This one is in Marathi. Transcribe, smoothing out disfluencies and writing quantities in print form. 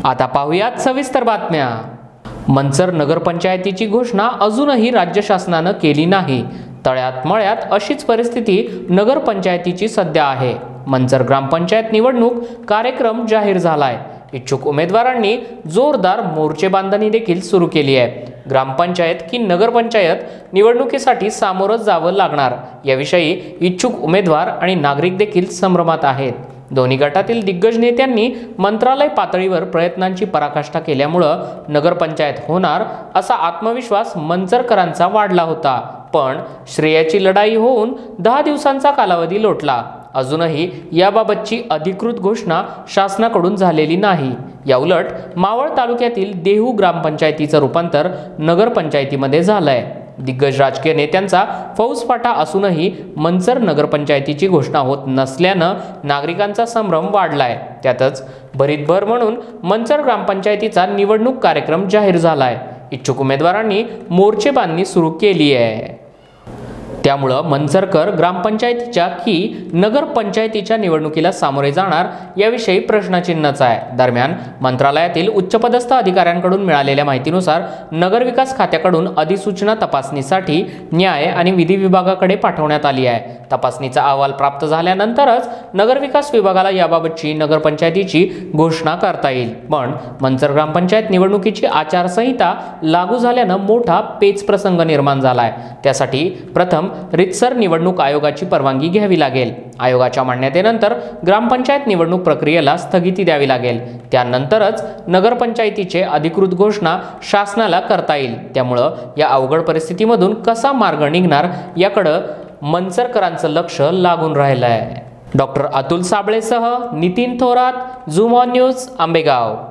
आता पाहूयात सविस्तर बातम्या। मंचर नगरपंचायतीची घोषणा अजूनही राज्य शासनाने केली नाही। तळ्यात मळ्यात अशीच परिस्थिती नगरपंचायतीची सध्या आहे। मंचर ग्रामपंचायत निवडणूक कार्यक्रम जाहीर झालाय। इच्छुक उमेदवारांनी जोरदार मोर्चे बांधणी देखील सुरू केली आहे। ग्रामपंचायत की नगरपंचायत निवडणुकीसाठी सामोरं जावं लागणार याविषयी इच्छुक उमेदवार आणि नागरिक देखील संभ्रमात आहेत। दोन्ही गटातील दिग्गज नेत्यांनी मंत्रालय पातळीवर प्रयत्नांची पराकाष्ठा केल्यामुळे नगरपंचायत होणार असा आत्मविश्वास मंचरकरांचा वाढला होता। पण श्रेयाची लढाई होऊन 10 दिवसांचा कालावधी लोटला। अजूनही याबाबतची अधिकृत घोषणा शासनाकडून झालेली नाही। याउलट मावळ तालुक्यातील देहू ग्रामपंचायतीचं रूपांतर नगरपंचायतीमध्ये झालंय। दिग्गज राजकीय नेत्यांचा फौजफाटा असूनही मंचर नगरपंचायतीची घोषणा होत नसल्यानं नागरिकांचा संभ्रम वाढलाय। त्यातच भरीतभर म्हणून मंचर ग्रामपंचायतीचा निवडणूक कार्यक्रम जाहीर झालाय। इच्छुक उमेदवारांनी मोर्चे बांधणी सुरू केली आहे। त्यामुळे मंचरकर ग्रामपंचायतीच्या की नगरपंचायतीच्या निवडणुकीला सामोरे जाणार याविषयी प्रश्नचिन्हच आहे। दरम्यान मंत्रालयातील उच्चपदस्थ अधिकाऱ्यांकडून मिळालेल्या माहितीनुसार नगरविकास खात्याकडून अधिसूचना तपासणीसाठी न्याय आणि विधी विभागाकडे पाठवण्यात आली आहे। तपासणीचा अहवाल प्राप्त झाल्यानंतरच नगरविकास विभागाला याबाबतची नगरपंचायतीची घोषणा करता येईल। पण मंचर ग्रामपंचायत निवडणुकीची आचारसंहिता लागू झाल्यानं मोठा पेच प्रसंग निर्माण झालाय। त्यासाठी प्रथम रितसर निवडणूक आयोगाची परवानगी घ्यावी लागेल। आयोगाच्या मान्यतेनंतर ग्रामपंचायत निवडणूक प्रक्रियेला स्थगिती द्यावी लागेल। त्यानंतरच नगरपंचायतीचे अधिकृत घोषणा शासनाला करता येईल। त्यामुळे या अवघड परिस्थितीमधून कसा मार्ग निघणार याकडे मंचरकरांचं लक्ष लागून राहिलं आहे। डॉक्टर अतुल साबळेसह Nitin Thorat, Zoom on news, Ambegaon.